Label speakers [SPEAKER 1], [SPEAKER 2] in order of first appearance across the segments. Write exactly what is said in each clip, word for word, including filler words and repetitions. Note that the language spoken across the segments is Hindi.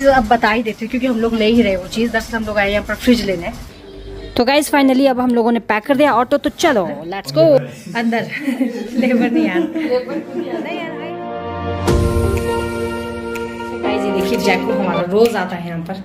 [SPEAKER 1] तो अब बता ही देती हूँ क्योंकि हम लोग ले ही रहे वो चीज़। दरअसल हम लोग आए यहाँ पर फ्रिज लेने। तो गाइज फाइनली अब हम लोगों ने पैक कर दिया ऑटो, तो चलो लेट्स गो अंदर। लेबर नहीं यार, गाइज ये देखिए जैको हमारा रोज आता है यहाँ पर।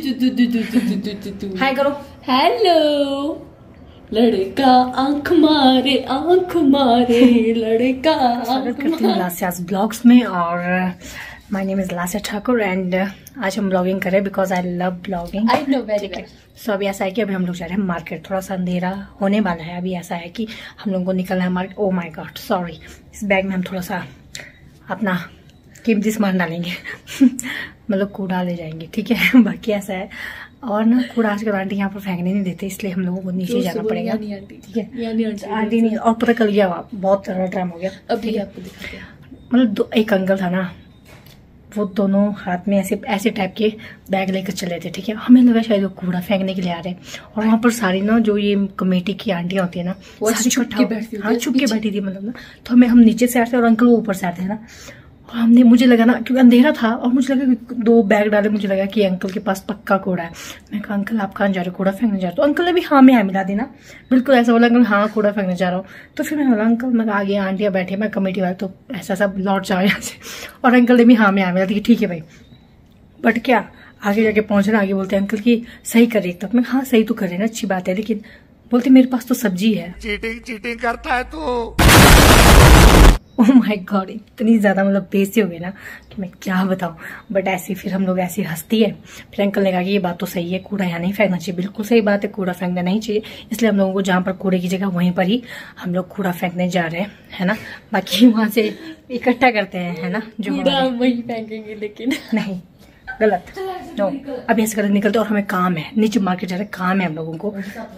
[SPEAKER 1] हाय करो।
[SPEAKER 2] हेलो लड़का आंख मारे आंख मारे लड़का।
[SPEAKER 1] स्वागत करती हूँ लास्यास ब्लॉग्स में और my name is Lasya Thakur and आज हम ब्लॉगिंग करें because I love blogging.
[SPEAKER 2] I know very well.
[SPEAKER 1] So अभी ऐसा है कि अभी हम लोग जा रहे हैं मार्केट, थोड़ा सा अंधेरा होने वाला है। अभी ऐसा है कि हम लोगों को निकलना है market. Oh my god sorry, इस बैग में हम थोड़ा सा अपना कीमती सामान डालेंगे मतलब कूड़ा ले जाएंगे, ठीक है। बाकी ऐसा है और ना कूड़ा आजकल आंटी यहाँ पर फेंकने नहीं देते, इसलिए हम लोगों को नीचे जाना पड़ेगा, ठीक है। आंटी नहीं, और पता कल गया बहुत टाइम हो गया।
[SPEAKER 2] अभी आपको दिखाते हैं,
[SPEAKER 1] मतलब एक अंकल था ना, वो दोनों हाथ में ऐसे ऐसे टाइप के बैग लेकर चले थे, ठीक है। हमें लगा शायद वो कूड़ा फेंकने के लिए आ रहे हैं और वहाँ पर सारी ना जो ये कमेटी की आंटियां होती है ना, वो छुप के बैठती, हाँ छुप के बैठी थी मतलब ना। तो हमें हम नीचे से आते और अंकल वो ऊपर से आते हैं ना, और हमने मुझे लगा ना क्योंकि अंधेरा था और मुझे लगा कि दो बैग डाले, मुझे लगा कि अंकल के पास पक्का कूड़ा है। मैं कहा अंकल आप कहाँ जा रहे हो, कूड़ा फेंकने जा रहे हो? तो अंकल ने भी हाँ में हाँ मिला दी ना, बिल्कुल ऐसा बोला अंकल हाँ कूड़ा फेंकने जा रहा हूँ। तो फिर मैं बोला अंकल, मैं आगे आंटियां बैठे, मैं कमेटी वाले, तो ऐसा सब लौट जाओ यहाँ से। और अंकल ने भी हाँ में हाँ मिला दी, ठीक है भाई। बट क्या आगे जाके पहुंच रहे, आगे बोलते अंकल की सही करे एक, तब मैं हाँ सही तो करे ना, अच्छी बात है, लेकिन बोलते मेरे पास तो सब्जी है।
[SPEAKER 3] चीटिंग चीटिंग करता है तो।
[SPEAKER 1] ओह माय गॉड, इतनी ज्यादा मतलब बेइज्जती हो गई ना कि मैं क्या बताऊं। बट ऐसे फिर हम लोग ऐसी हंसती है। फिर अंकल ने कहा कि ये बात तो सही है, कूड़ा यहाँ नहीं फेंकना चाहिए। बिल्कुल सही बात है, कूड़ा फेंकना नहीं चाहिए, इसलिए हम लोगों को जहाँ पर कूड़े की जगह वहीं पर ही हम लोग कूड़ा फेंकने जा रहे हैं, है ना। बाकी वहां से इकट्ठा करते हैं, है ना, जो
[SPEAKER 2] कूड़ा वहीं फेंकेंगे, लेकिन
[SPEAKER 1] नहीं गलत नो। अभी ऐसे गलत निकलते और हमें काम है, नीचे मार्केट जा रहे, काम है हम लोगों को।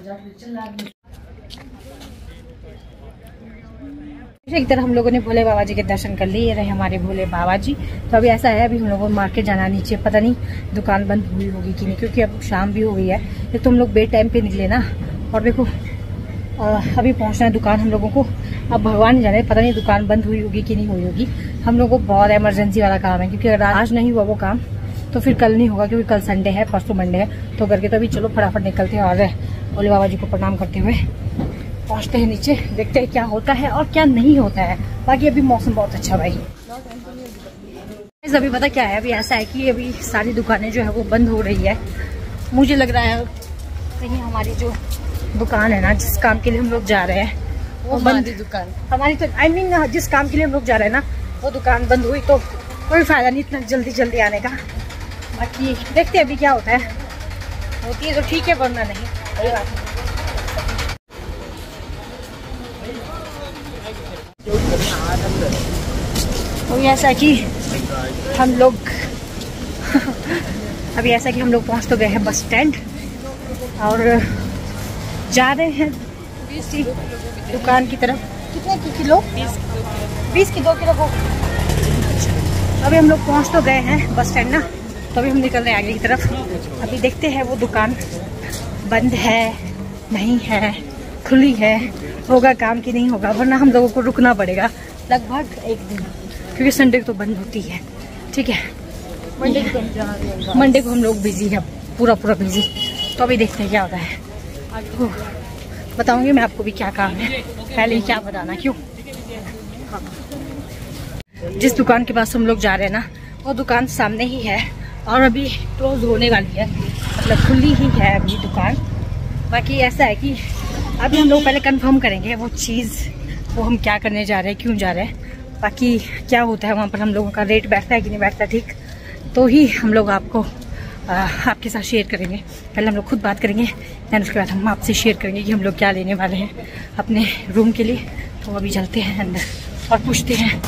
[SPEAKER 1] एक तरह हम लोगों ने भोले बाबा जी के दर्शन कर लिए, ये रहे हमारे भोले बाबा जी। तो अभी ऐसा है, अभी हम लोगों को मार्केट जाना, नीचे पता नहीं दुकान बंद हुई होगी कि नहीं, क्योंकि अब शाम भी हो गई है। एक तो हम लोग बे टाइम पे निकले ना, और देखो अभी पहुंचना है दुकान हम लोगों को। अब भगवान जाने, पता नहीं दुकान बंद हुई होगी कि नहीं हुई होगी। हम लोग को बहुत इमरजेंसी वाला काम है, क्योंकि अगर आज नहीं हुआ वो काम तो फिर कल नहीं होगा, क्योंकि कल संडे है, परसों मंडे है। तो करके तो अभी चलो फटाफट निकलते हैं और भोले बाबा जी को प्रणाम करते हुए पहुंचते हैं नीचे, देखते हैं क्या होता है और क्या नहीं होता है। बाकी अभी मौसम बहुत अच्छा भाई। अभी पता क्या है, अभी ऐसा है कि अभी सारी दुकानें जो है वो बंद हो रही है। मुझे लग रहा है कहीं हमारी जो दुकान है ना, जिस काम के लिए हम लोग जा रहे हैं वो बंद, दुकान हमारी तो आई मीन mean, जिस काम के लिए हम लोग जा रहे हैं ना वो दुकान बंद हुई, तो कोई फायदा नहीं इतना जल्दी जल्दी आने का। बाकी देखते हैं अभी क्या होता है, होती है तो ठीक है, वरना नहीं, कोई बात नहीं। तो ऐसा कि हम लोग अभी ऐसा कि हम लोग पहुंच तो गए हैं बस स्टैंड और जा रहे हैं इसी दुकान की तरफ। कितने की किलो? बीस की दो किलो को। अभी हम लोग पहुंच तो गए हैं बस स्टैंड ना, तो अभी हम निकल रहे हैं आगे की तरफ। अभी देखते हैं वो दुकान बंद है नहीं है, खुली है, होगा काम कि नहीं होगा, वरना हम लोगों को रुकना पड़ेगा लगभग एक दिन, क्योंकि संडे को तो बंद होती है, ठीक है। मंडे को मंडे को हम लोग बिजी हैं, पूरा पूरा बिजी। तो अभी देखते हैं क्या होता है, बताऊंगी मैं आपको भी क्या काम है, पहले ही क्या बताना क्यों। हाँ। जिस दुकान के पास हम लोग जा रहे हैं ना वो दुकान सामने ही है और अभी क्लोज होने वाली है, मतलब खुली ही है अभी दुकान। बाकी ऐसा है कि अभी हम लोग पहले कंफर्म करेंगे वो चीज़, वो हम क्या करने जा रहे हैं, क्यों जा रहे हैं, बाकी क्या होता है वहाँ पर, हम लोगों का रेट बैठता है कि नहीं बैठता, ठीक, तो ही हम लोग आपको आ, आपके साथ शेयर करेंगे। पहले हम लोग खुद बात करेंगे, दैन उसके बाद हम आपसे शेयर करेंगे कि हम लोग क्या लेने वाले हैं अपने रूम के लिए। तो अभी चलते हैं अंदर और पूछते हैं।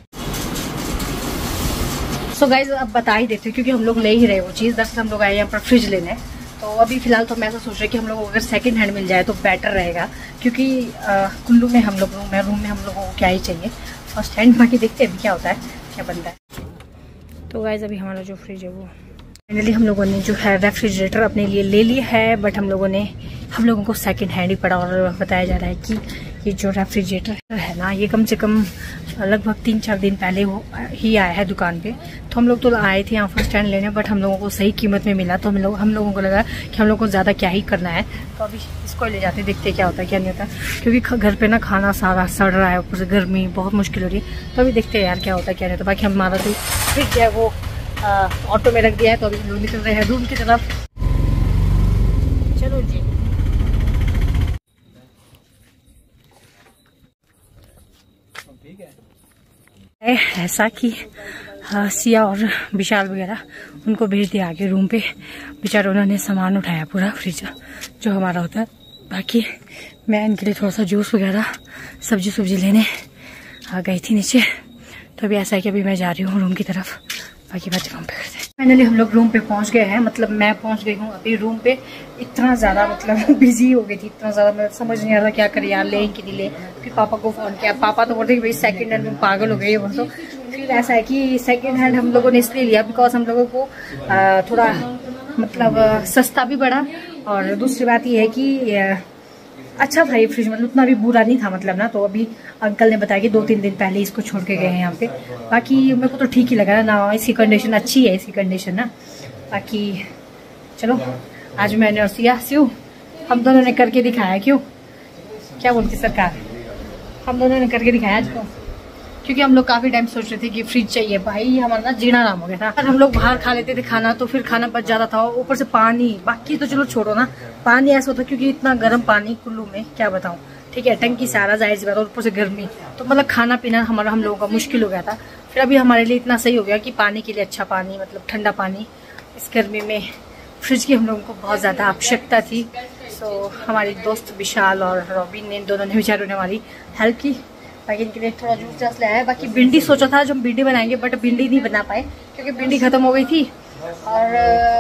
[SPEAKER 1] सो so गाइज अब बता ही देते हैं क्योंकि हम लोग ले ही रहे वो चीज़। दरअसल हम लोग आए यहाँ पर फ्रिज लेने, तो अभी फिलहाल तो मैं ऐसा सोच रही हूँ कि हम लोग अगर सेकंड हैंड मिल जाए तो बेटर रहेगा, क्योंकि कुल्लू में हम लोग रूम है, रूम में हम लोगों को क्या ही चाहिए फर्स्ट हैंड। बाकी देखते हैं अभी क्या होता है, क्या बनता है। तो गाइज अभी हमारा जो फ्रिज है वो फाइनली हम लोगों ने जो है रेफ्रिजरेटर अपने लिए ले लिया है, बट हम लोगों ने हम लोगों को सेकंड हैंड ही पड़ा और बताया जा रहा है कि ये जो रेफ्रिजरेटर है ना ये कम से कम लगभग तीन चार दिन पहले वो ही आया है दुकान पे। तो हम लोग तो आए थे यहाँ फर्स्ट हैंड लेने, बट हम लोगों को सही कीमत में मिला। तो हम लोग हम लोगों को लगा कि हम लोग को ज़्यादा क्या ही करना है, तो अभी इसको ले जाते देखते क्या होता है क्या नहीं होता, क्योंकि घर पे ना खाना सारा सड़ रहा है, ऊपर से गर्मी बहुत मुश्किल हो रही है। तो अभी देखते हैं यार क्या होता है क्या नहीं होता। बाकी हमारा तो फ्रिज है वो ऑटो में रख दिया है, तो अभी हम लोग निकल रहे हैं रूम की तरफ। चलो जी। ऐसा कि हाँ, सिया और विशाल वगैरह उनको भेज दिया आगे रूम पे। बेचारों उन्होंने सामान उठाया पूरा फ्रिज जो हमारा होता है। बाकी मैं इनके लिए थोड़ा सा जूस वगैरह सब्जी सब्जी लेने आ गई थी नीचे। तो अभी ऐसा है कि अभी मैं जा रही हूँ रूम की तरफ, बाकी बातें रूम पे करते हैं। फाइनली हम लोग रूम पे पहुंच गए हैं, मतलब मैं पहुंच गई हूँ अभी रूम पे। इतना ज़्यादा मतलब बिजी हो गई थी, इतना ज़्यादा मैं समझ नहीं आ रहा क्या करें यार, ले कि नहीं ले। फिर पापा को फ़ोन किया, पापा तो बोलते कि भाई सेकंड हैंड में पागल हो गई है वो। तो फिर ऐसा है कि सेकंड हैंड हम लोगों ने इसलिए लिया बिकॉज हम लोगों को आ, थोड़ा मतलब सस्ता भी पड़ा, और दूसरी बात ये है कि आ, अच्छा था ये फ्रिज, मतलब उतना भी बुरा नहीं था मतलब ना। तो अभी अंकल ने बताया कि दो तीन दिन पहले इसको छोड़ के गए हैं यहाँ पे। बाकी मेरे को तो ठीक ही लगा ना, इसकी कंडीशन अच्छी है, इसकी कंडीशन ना। बाकी चलो आज मैंने और सिया स्यू हम दोनों ने करके दिखाया। क्यों क्या बोलती सरकार, हम दोनों ने करके दिखाया आज को, क्योंकि हम लोग काफी टाइम सोच रहे थे कि फ्रिज चाहिए। भाई हमारा ना जीना नाम हो गया था। हम लोग बाहर खा लेते थे खाना, तो फिर खाना बच जाता था, ऊपर से पानी। बाकी तो चलो छोड़ो ना, पानी ऐसा होता क्योंकि इतना गर्म पानी कुल्लू में क्या बताऊं, ठीक है, टंकी सारा जाहिर सी बात, और ऊपर से गर्मी, तो मतलब खाना पीना हमारा हम लोगों का मुश्किल हो गया था। फिर अभी हमारे लिए इतना सही हो गया कि पानी के लिए अच्छा पानी, मतलब ठंडा पानी इस गर्मी में फ्रिज की हम लोगों को बहुत ज़्यादा आवश्यकता थी। सो हमारे दोस्त विशाल और रॉबिन ने, दोनों ने बेचारों ने हमारी हेल्प की। बाकी इनके लिए थोड़ा जूस जूस लाया है। बाकी भिंडी सोचा था जो हम भिंडी बनाएंगे, बट भिंडी नहीं बना पाए क्योंकि भिंडी खत्म हो गई थी। और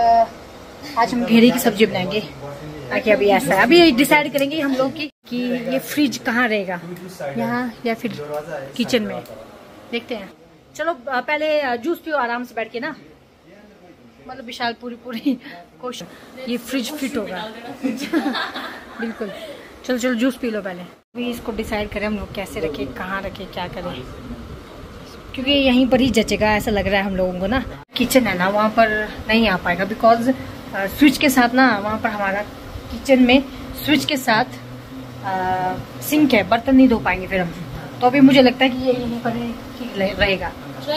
[SPEAKER 1] आज हम घेरे की सब्जी बनाएंगे। बाकी अभी ऐसा है, अभी डिसाइड करेंगे हम लोग की कि ये फ्रिज कहाँ रहेगा, यहाँ या फिर किचन में, देखते हैं। चलो पहले जूस पियो आराम से बैठ के ना, मतलब विशाल पूरी पूरी कोशिश ये फ्रिज फिट होगा बिल्कुल। चलो चलो जूस पी लो पहले, अभी इसको डिसाइड करें हम लोग कैसे रखें, कहाँ रखें, क्या करें, क्योंकि यहीं पर ही जचेगा ऐसा लग रहा है हम लोगों को ना। किचन है ना वहाँ पर नहीं आ पाएगा बिकॉज स्विच के साथ ना, वहाँ पर हमारा किचन में स्विच के साथ आ, सिंक है, बर्तन नहीं धो पाएंगे फिर हम। तो अभी मुझे लगता है कि ये यहीं पर ठीक रहेगा।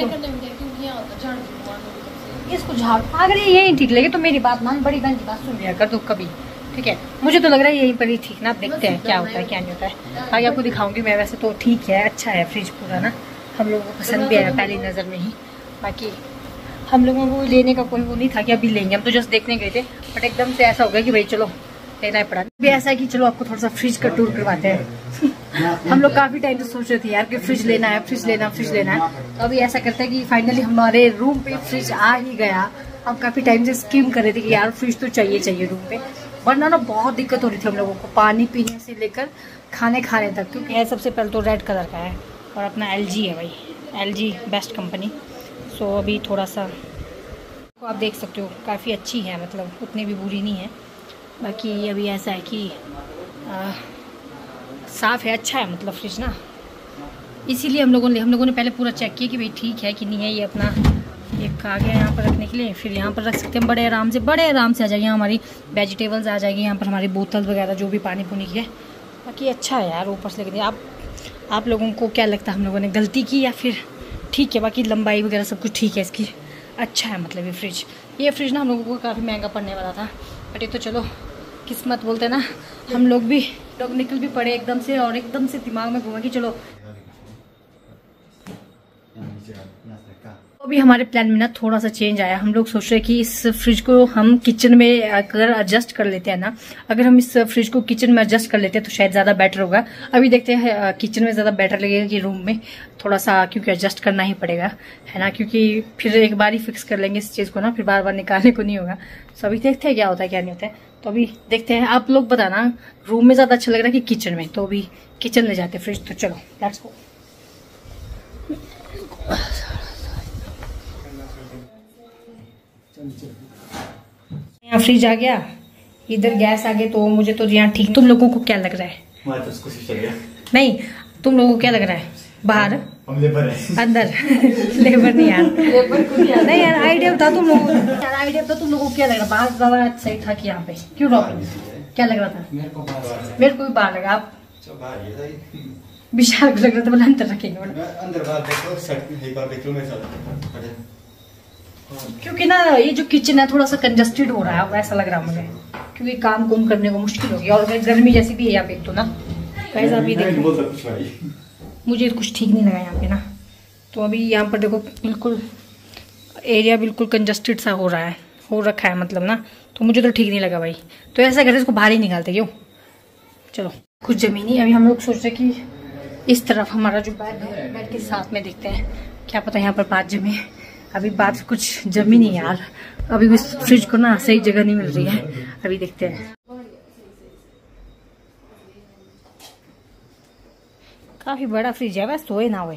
[SPEAKER 1] इसको झाड़, अगर ये यहीं ठीक लगे तो मेरी बात मान, बड़ी बहन की बात सुन लिया कर दो कभी, ठीक है। मुझे तो लग रहा है यहीं पर ही ठीक ना, देखते हैं क्या होता है क्या नहीं होता है। आगे आपको दिखाऊंगी मैं। वैसे तो ठीक है, अच्छा है फ्रिज पूरा ना, हम लोगों को पसंद भी आया पहली नज़र में ही। बाकी हम लोगों को लेने का कोई वो नहीं था कि अभी लेंगे, हम तो जस्ट देखने गए थे, बट एकदम से ऐसा हो गया कि भाई चलो लेना ही पड़ा। अभी ऐसा है कि चलो आपको थोड़ा सा फ्रिज का टूर करवाते हैं हम लोग काफी टाइम से सोच रहे थे यार कि फ्रिज लेना है, फ्रिज लेना फ्रिज लेना है। तो अभी ऐसा करते हैं कि फाइनली हमारे रूम पे फ्रिज आ ही गया। हम काफी टाइम से स्कीम कर रहे थे कि यार फ्रिज तो चाहिए चाहिए रूम पे, वरना ना बहुत दिक्कत हो रही थी हम लोगों को पानी पीने से लेकर खाने खाने तक। क्योंकि है सबसे पहले तो रेड कलर का है और अपना एल जी है भाई, L G best company. So अभी थोड़ा सा तो आप देख सकते हो काफ़ी अच्छी है, मतलब उतनी भी बुरी नहीं है। बाकी अभी ऐसा है कि आ, साफ़ है, अच्छा है मतलब फ्रिज ना, इसीलिए हम लोगों ने हम लोगों ने पहले पूरा चेक किया कि भाई ठीक है कि नहीं है। ये अपना एक आ गया यहाँ पर रखने के लिए, फिर यहाँ पर रख सकते हैं बड़े आराम से, बड़े आराम से आ जाएगी। यहाँ हमारी वेजिटेबल्स आ जाएगी, यहाँ पर हमारी बोतल वगैरह जो भी पानी पुनी की है। बाकी अच्छा है यार ऊपर से। लेकिन आप आप लोगों को क्या लगता है हम लोगों ने गलती की या फिर ठीक है? बाकी लंबाई वगैरह सब कुछ ठीक है इसकी, अच्छा है मतलब ये फ्रिज। ये फ्रिज ना हम लोगों को काफ़ी महंगा पड़ने वाला था, बट ये तो चलो किस्मत बोलते हैं ना, हम लोग भी लोग निकल भी पड़े एकदम से, और एकदम से दिमाग में घूमा कि चलो। अभी हमारे प्लान में ना थोड़ा सा चेंज आया। हम लोग सोच रहे हैं कि इस फ्रिज को हम किचन में अगर एडजस्ट कर लेते हैं ना, अगर हम इस फ्रिज को किचन में एडजस्ट कर लेते हैं तो शायद ज़्यादा बेटर होगा। अभी देखते हैं किचन में ज़्यादा बेटर लगेगा कि रूम में, थोड़ा सा क्योंकि एडजस्ट करना ही पड़ेगा है ना, क्योंकि फिर एक बार ही फिक्स कर लेंगे इस चीज़ को ना, फिर बार बार निकालने को नहीं होगा। तो अभी देखते हैं क्या होता है क्या नहीं होता है। तो अभी देखते हैं, आप लोग बताना रूम में ज़्यादा अच्छा लग रहा है कि किचन में। तो अभी किचन ले जाते हैं फ्रिज, तो चलो लेट्स गो। यहाँ फ्रिज आ गया, इधर गैस आ गए, तो मुझे तो यहाँ ठीक। तुम लोगों को क्या लग रहा है? नहीं, तुम लोगों को क्या लग रहा है? बाहर
[SPEAKER 4] हम लेबर हैं।
[SPEAKER 1] अंदर लेबर नहीं यार, लेबर को नहीं, नहीं यार आइडिया बता तुम लोगों यार, आइडिया बता तुम लोगों को क्या लग रहा? बाहर ज्यादा सही था कि यहाँ पे? क्यों रॉबिन, क्या लग रहा था?
[SPEAKER 4] मेरे को बाहर
[SPEAKER 1] मेरे को भी बाहर लगा। आप
[SPEAKER 4] बाहर ये सही
[SPEAKER 1] विशाल को लग रहा था बोला अंदर रखेंगे,
[SPEAKER 4] अंदर बाहर देखो सेट एक बार देख लो मेरे साथ।
[SPEAKER 1] क्योंकि ना ये जो किचन है थोड़ा सा कंजस्टेड हो रहा है, वैसा लग रहा है मुझे, क्योंकि काम कुम करने को मुश्किल हो गया और गर्मी जैसी भी है यहाँ पे तो ना। कैसा अभी देखो मुझे कुछ ठीक नहीं लगा यहाँ पे ना, तो अभी यहाँ पर देखो बिल्कुल एरिया बिल्कुल कंजस्टेड सा हो रहा है, हो रखा है मतलब ना, तो मुझे तो ठीक नहीं लगा भाई। तो ऐसा करते इसको बाहर ही निकालते क्यों। चलो कुछ जमीनी, अभी हम लोग सोच रहे कि इस तरफ हमारा जो बेड है बेड के साथ में देखते हैं, क्या पता यहाँ पर बात जमे। अभी बात कुछ जमी नहीं यार, अभी उस फ्रिज को ना सही जगह नहीं मिल रही है, अभी देखते हैं। काफी बड़ा फ्रिज है, वैसे सोए ना हुए।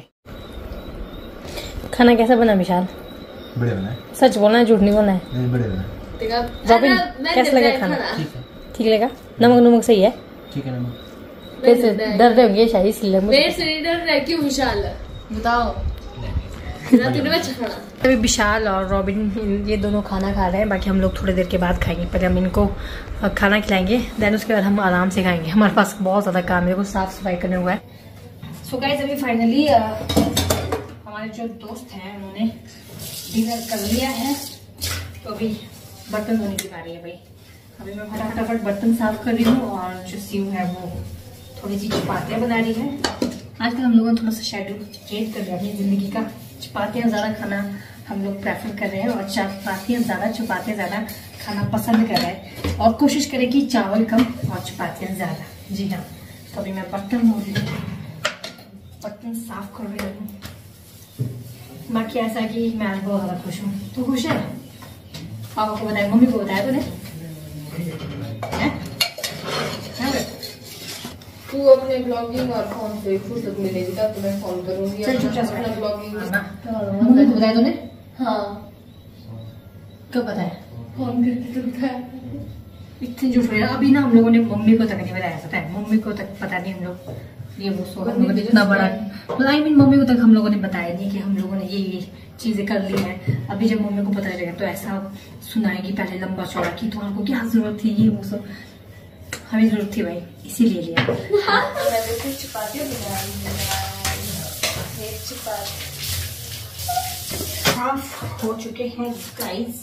[SPEAKER 1] खाना कैसा बना विशाल?
[SPEAKER 4] बढ़िया बना है।
[SPEAKER 1] सच बोलना है झूठ नहीं बोलना है?
[SPEAKER 4] नहीं बढ़िया बना है।
[SPEAKER 1] रॉबिन कैसा लगा खाना? ठीक लगा? नमक नमक सही है?
[SPEAKER 4] ठीक है नमक।
[SPEAKER 1] कैसे डर रहे होंगे शायद इसलिए
[SPEAKER 2] मेरे से नहीं डर रहा क्यों विशाल? बताओ।
[SPEAKER 1] अभी विशाल और रॉबिन ये दोनों खाना खा रहे हैं, बाकी हम लोग थोड़ी देर के बाद खाएंगे। पहले हम इनको खाना खिलाएंगे, देन उसके बाद हम आराम से खाएंगे। हमारे पास बहुत ज़्यादा काम है, कुछ साफ सफाई करने हुआ है। सो गाइस अभी फाइनली हमारे जो दोस्त हैं उन्होंने डिनर कर लिया है, तो अभी बर्तन धोने की बारी है भाई। अभी मैं फटाफट फटाफट बर्तन साफ कर रही हूँ और जो सीव है वो थोड़ी सी चपातियाँ बना रही है। आजकल हम लोगों ने थोड़ा सा शेड्यूल चेंज कर लिया अपनी जिंदगी का, चपातियाँ ज़्यादा खाना हम लोग प्रेफर कर रहे हैं और चपातियाँ ज़्यादा चपातियाँ ज़्यादा खाना पसंद कर रहे हैं, और कोशिश करें कि चावल कम और चपातियाँ ज़्यादा। जी हाँ, तो अभी मैं बर्तन धो रही हूँ, बर्तन साफ कर रही हूँ। बाकी ऐसा है कि मैं आज बहुत ज़्यादा खुश हूँ। तू खुश है? पापा को बताया, मम्मी को बताया तूने?
[SPEAKER 2] तू अपने ब्लॉगिंग और फोन से फुर्सत मिलेगी तब तो मैं फोन करूंगी। अपना ब्लॉगिंग
[SPEAKER 1] मम्मी को बताया तूने?
[SPEAKER 2] हाँ।
[SPEAKER 1] कब बताया?
[SPEAKER 2] फोन करके तो बताया।
[SPEAKER 1] इतने झूठ रहे अभी ना, हम लोगों ने मम्मी को तक नहीं बताया, पता है? मम्मी को तक पता नहीं हम लोग ये वो सो हम लोगों ने इतना बड़ा, आई मीन मम्मी को तक हम लोगों ने बताया नहीं कि हम लोगों ने ये ये चीजें कर ली है। अभी जब मम्मी को पता चलेगा तो ऐसा सुनाएगी पहले लंबा चौड़ा कि तुम्हारे को क्या जरूरत थी, ये वो सब। हमें जरूरत थी भाई, इसीलिए लिया। साफ हो चुके हैं गाइस।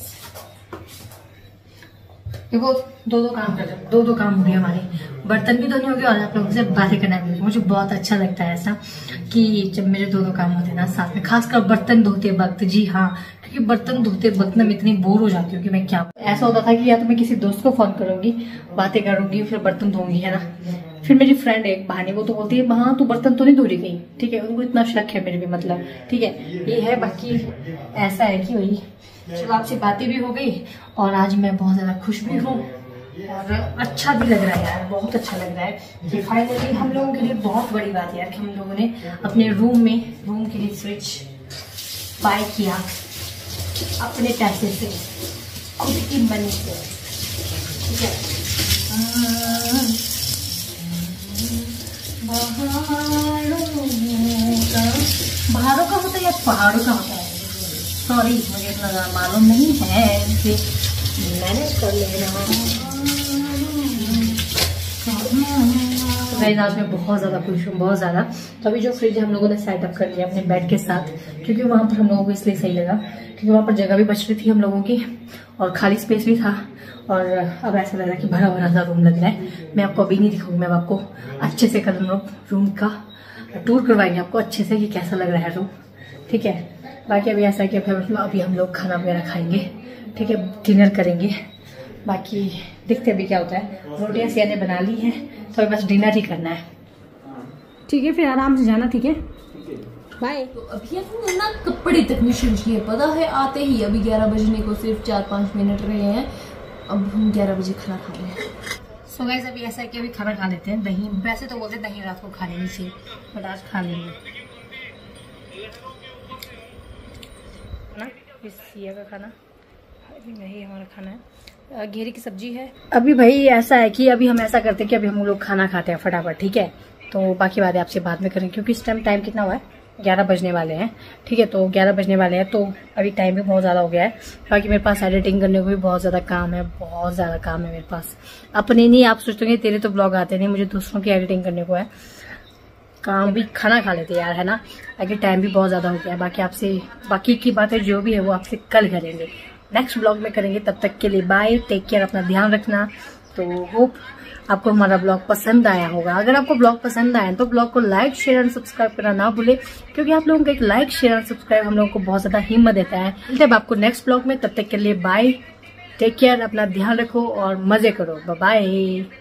[SPEAKER 1] देखो दो दो काम कर रहे हैं, दो दो काम हो गए हमारे, बर्तन भी धोने हो गए और आप लोगों से बातें करना भी। मुझे बहुत अच्छा लगता है ऐसा कि जब मेरे दो दो काम होते हैं ना साथ में, खासकर बर्तन धोते वक्त। जी हाँ, क्योंकि बर्तन धोते वक्त ना मैं इतनी बोर हो जाती हूँ कि मैं क्या, ऐसा होता था कि या तो मैं किसी दोस्त को फोन करूंगी, बातें करूंगी, फिर बर्तन धोंगी, है ना। फिर मेरी फ्रेंड एक बहानी, वो तो बोलती है हाँ तू बर्तन तो नहीं धो रही गई, ठीक है, उनको इतना शक है मेरे भी, मतलब ठीक है ये है। बाकी ऐसा है कि वही, चलो आपसे बातें भी हो गई और आज मैं बहुत ज्यादा खुश भी हूँ और अच्छा भी लग रहा है यार, बहुत अच्छा लग रहा है कि फाइनली हम लोगों के लिए बहुत बड़ी बात है यार कि हम लोगों ने अपने रूम में रूम के लिए फ्रिज बाय किया अपने पैसे से, खुद की मनी से, ठीक है। पहाड़ों का होता है या पहाड़ों का होता है? सॉरी मुझे इतना मालूम नहीं है, मैंने कर लेना। गाइस आज मैं बहुत ज़्यादा खुश हूँ, बहुत ज़्यादा। तो अभी जो फ्रिज हम लोगों ने सेटअप कर लिया अपने बेड के साथ, क्योंकि वहाँ पर हम लोगों को इसलिए सही लगा क्योंकि वहाँ पर जगह भी बच रही थी हम लोगों की और खाली स्पेस भी था, और अब ऐसा लग रहा है कि भरा भरा सा रूम लग रहा है। मैं आपको अभी नहीं दिखाऊंगी, मैं आपको अच्छे से कल हम लोग रूम का टूर करवाएंगे आपको अच्छे से कि कैसा लग रहा है रूम, ठीक है। बाकी अभी ऐसा है कि अभी हम लोग खाना वगैरह खाएंगे, ठीक है, डिनर करेंगे। बाकी देखते अभी क्या होता है। रोटियां सिया ने बना ली हैं तो अभी बस डिनर ही करना है, ठीक है। फिर आराम से जाना, ठीक है, बाय।
[SPEAKER 2] तो अभी हमने ना कपड़े तक नहीं चेंज किए, पता है आते ही अभी ग्यारह बजने को सिर्फ चार पाँच मिनट रहे हैं, अब हम ग्यारह बजे खाना खा रहे हैं।
[SPEAKER 1] सो गाइस अभी ऐसा है कि अभी खाना खा लेते हैं। दही, वैसे तो बोलते दही रात को खा लेनी चाहिए, बट आज खा लेंगे ना। सिया का खाना, अभी यही हमारा खाना है, घेरी की सब्जी है। अभी भाई ऐसा है कि अभी हम ऐसा करते हैं कि अभी हम लोग खाना खाते हैं फटाफट, ठीक है। तो बाकी बातें आपसे बाद में करें क्योंकि इस टाइम टाइम कितना हुआ है, ग्यारह बजने वाले हैं, ठीक है। तो ग्यारह बजने वाले हैं, तो अभी टाइम भी बहुत ज़्यादा हो गया है। बाकी मेरे पास एडिटिंग करने को भी बहुत ज़्यादा काम है, बहुत ज़्यादा काम है मेरे पास। अपने नहीं, आप सोचते होंगे तेरे तो ब्लॉग आते नहीं, मुझे दूसरों की एडिटिंग करने को है काम भी। खाना खा लेते यार, है ना। बाकी टाइम भी बहुत ज़्यादा हो गया है। बाकी आपसे बाकी की बातें जो भी है वो आपसे कल करेंगे, नेक्स्ट ब्लॉग में करेंगे। तब तक के लिए बाय, टेक केयर, अपना ध्यान रखना। तो होप आपको हमारा ब्लॉग पसंद आया होगा। अगर आपको ब्लॉग पसंद आया तो ब्लॉग को लाइक, शेयर एंड सब्सक्राइब करना ना भूले, क्योंकि आप लोगों का एक लाइक, शेयर एंड सब्सक्राइब हम लोगों को बहुत ज्यादा हिम्मत देता है। जब आपको नेक्स्ट ब्लॉग में, तब तक के लिए बाय, टेक केयर, अपना ध्यान रखो और मजे करो। Bye bye.